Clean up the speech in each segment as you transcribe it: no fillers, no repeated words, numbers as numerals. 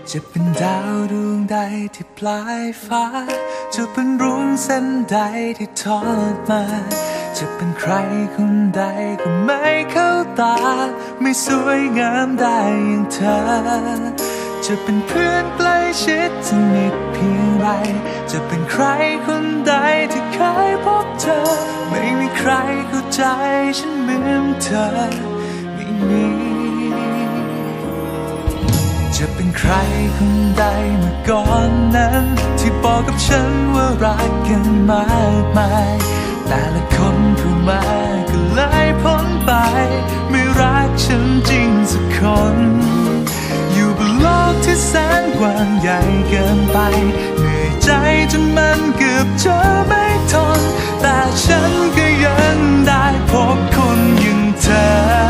จะเป็นดาวดวงใดที่ปลายฟ้าจะเป็นรุ้งเส้นใดที่ทอดมาจะเป็นใครคนใดก็ไม่เข้าตาไม่สวยงามได้อย่างเธอจะเป็นเพื่อนใกล้ชิดสนิทเพียงไรจะเป็นใครคนใดที่เคยพบเธอไม่มีใครเข้าใจฉันเหมือนเธอไม่มีจะเป็นใครคนใดเมื่อก่อนนั้นที่บอกกับฉันว่ารักกันมากมายแต่ละคนเข้ามาก็เลยพ้นไปไม่รักฉันจริงสักคนอยู่บนโลกที่แสนกว้างใหญ่เกินไปเหนื่อยใจจนมันเกือบจะไม่ทนแต่ฉันก็ยังได้พบคนอย่างเธอ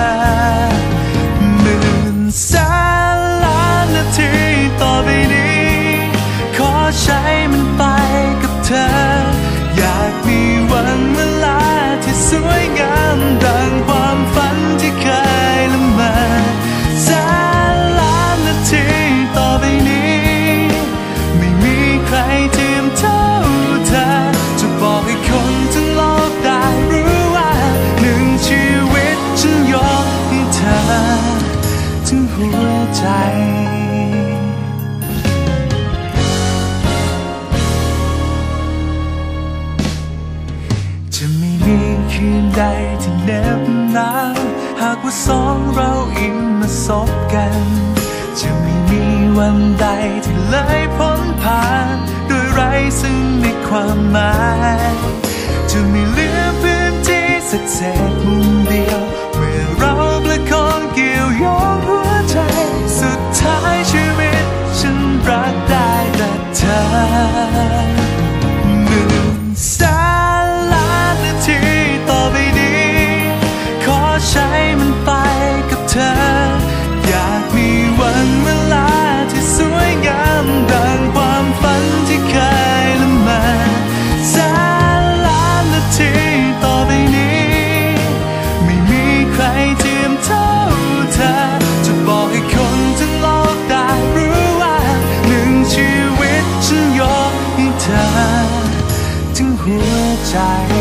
หมื่นแสนล้านนาทีต่อไปนี้ขอใช้มันไปกับเธออยากมีวันเวลาที่สวยงามดังความฝันที่เคยละเมอแสนล้านนาทีต่อไปนี้ไม่มีใครเทียมเท่าเธอจะบอกให้คนทั้งโลกได้รู้ว่าหนึ่งชีวิตฉันยกให้เธอทั้งหัวใจจะไม่มีคืนใดที่เหน็บหนาวหากว่าสองเราอิ่มมาสบกันจะไม่มีวันใดที่เลยพ้นผ่านโดยไร้ซึ่งในความหมายจะไม่เหลือพื้นที่สักเศษมุมเดียวเมื่อเราประคองเกี่ยวโยงหัวใจสุดท้ายชีวิตฉันรักได้แต่เธอหมื่นแสนล้านนาทีต่อไปนี้ขอใช้มันไปกับเธออยากมีวันเวลาที่สวยงามดังความฝันที่เคยละเมอแสนล้านนาทีต่อไปนี้ไม่มีใครเทียมเท่าเธอจะบอกให้คนทั้งโลกได้รู้ว่าหนึ่งชีวิตฉันยกให้เธอทั้งหัวใจ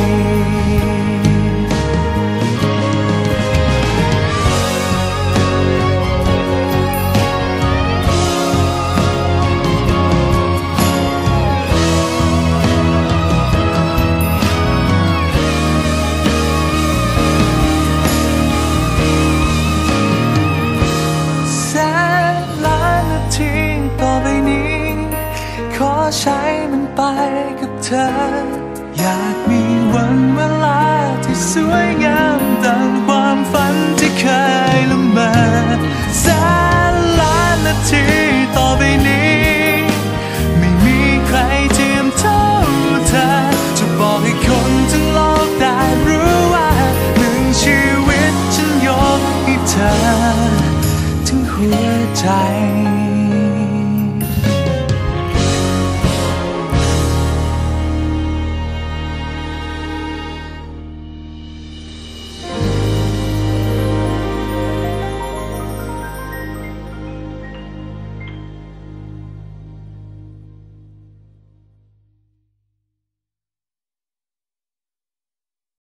ต่อไปนี้ขอใช้มันไปกับเธออยากมีวันเวลาที่สวยงามดังความฝันที่เคยละเมอแสนล้านนาทีต่อไปนี้ไม่มีใครเทียมเท่าเธอจะบอกให้คนทั้งโลกได้รู้ว่าหนึ่งชีวิตฉันยกให้เธอทั้งหัวใจ